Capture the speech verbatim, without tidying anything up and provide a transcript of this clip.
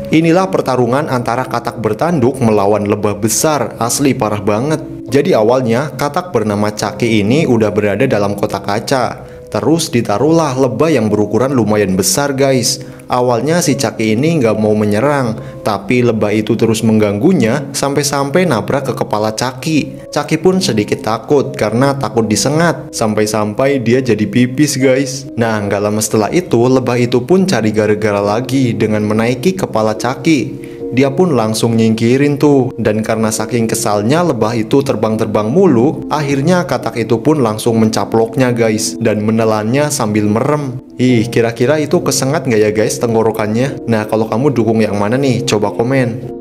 Inilah pertarungan antara katak bertanduk melawan lebah besar, asli parah banget. Jadi awalnya katak bernama Chucky ini udah berada dalam kotak kaca. Terus ditaruhlah lebah yang berukuran lumayan besar guys. Awalnya si Chucky ini nggak mau menyerang, tapi lebah itu terus mengganggunya sampai-sampai nabrak ke kepala Chucky. Chucky pun sedikit takut karena takut disengat, sampai-sampai dia jadi pipis guys. Nah nggak lama setelah itu lebah itu pun cari gara-gara lagi dengan menaiki kepala Chucky. Dia pun langsung nyingkirin tuh. Dan karena saking kesalnya lebah itu terbang-terbang mulu, akhirnya katak itu pun langsung mencaploknya guys, dan menelannya sambil merem. Ih, kira-kira itu kesengat nggak ya guys tenggorokannya? Nah kalau kamu dukung yang mana nih? Coba komen.